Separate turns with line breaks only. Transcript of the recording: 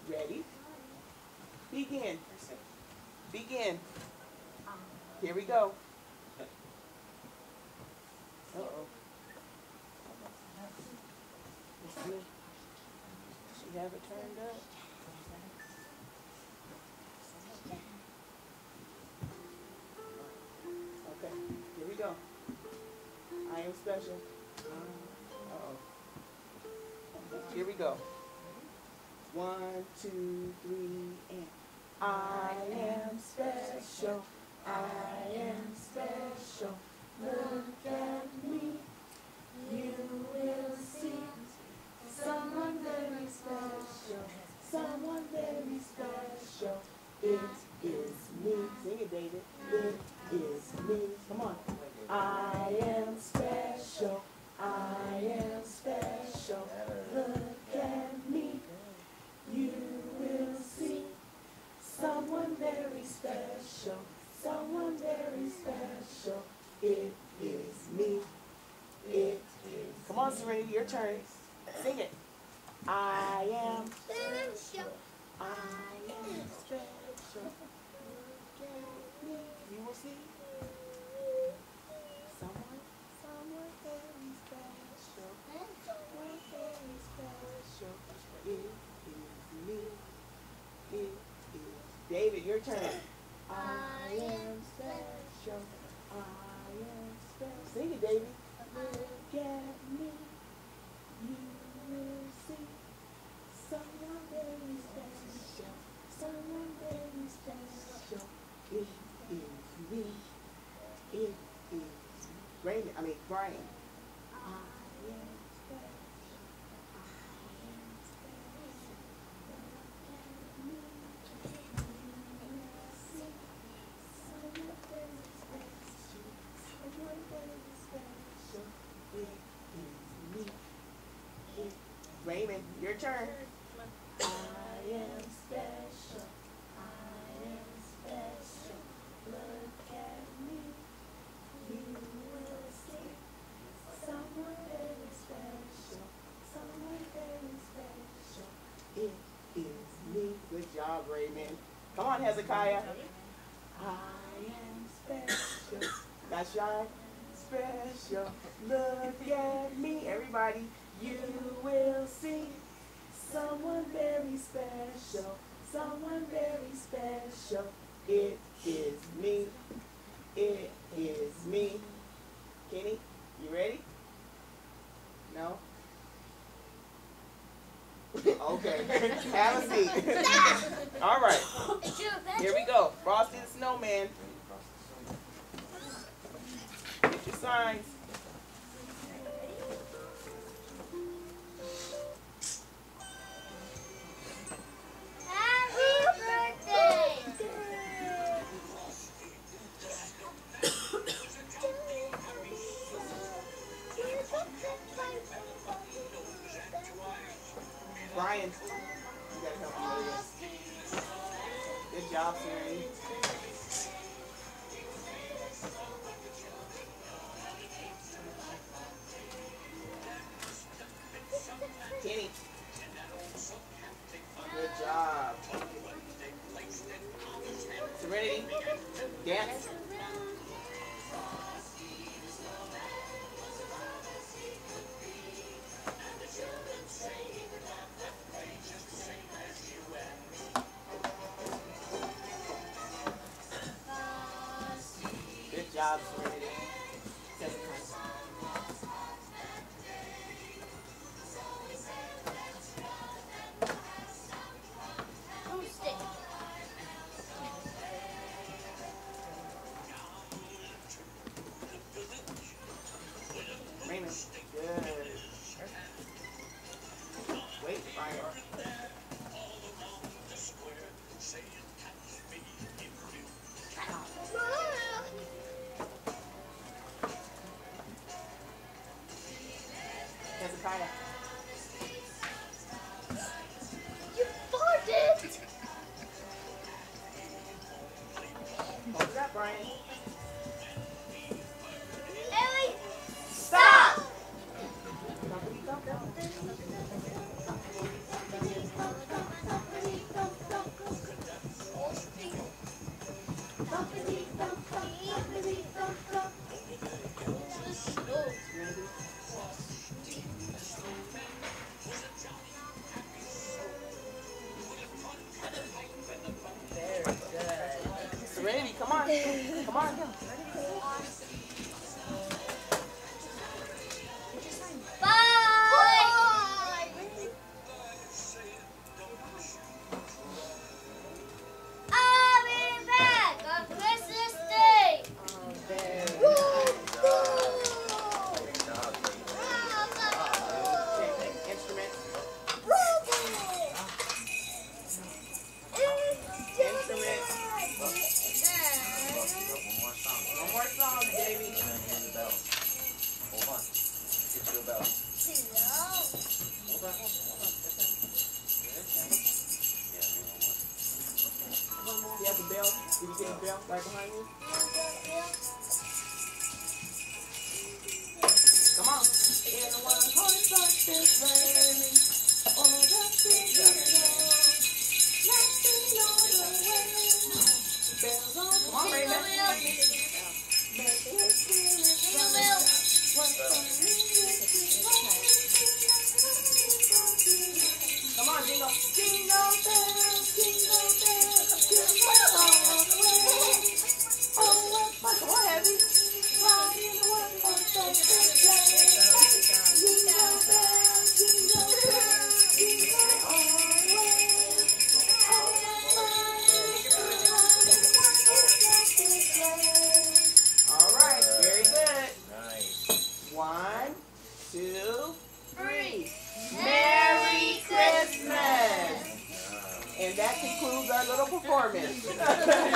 Ready? Begin. Begin. Here we go. Uh-oh. She have it turned up. Okay, here we go. I am special. Uh-oh. Here we go. 1, 2, 3, and I am special. I am special. Look at me. You will see someone very special. Someone very special. It is me. Sing it, David. It is me. Come on. I am special. I am special. Look at me. You will see someone very special. Someone very special. It is me. It is. Come on, Serenity, your turn. Sing it. I am special. I am special. Look at me. You will see someone very special. Someone very special. It is me. It is. David, your turn. I am special. I am special. Sing it, David. Look at me. You will see someone very special. Someone very special. It is me. It is Brian. I am special. I am special. Raymond, your turn. I am special. I am special. Look at me. You will see someone very special. Someone very special. It is me. Good job, Raymond. Come on, Hezekiah. I am special. That's right. Special. Look at me, everybody. You will see someone very special. Someone very special. It is me. It is me. Kenny, you ready? No? Okay. Have a seat. All right. Here we go. Frosty the Snowman. Get your signs.
Happy birthday!
Brian, you gotta help me with this. Good job, Siri. Kenny. Good job. Serenity. Dance. Good job, Serenity. Raymond. Good. Wait, Brian. on. Come on. You have the bell? Did you get the bell right behind you? Come on. In the one horse like this lady, all the things I know, nothing on the way. Bells on the way. Come on, baby. Make it feel what's on me. Come on, jingle. Jingle bells, jingle bells, jingle all the way. Oh, what fun. Come on, Heavy. Ride in the one horse open sleigh. Jingle bells, jingle bells, jingle all the way. Oh, what fun it is to ride in the one horse open sleigh. All right, very good. Nice. 1, 2, 3. Merry Christmas! And that concludes our little performance.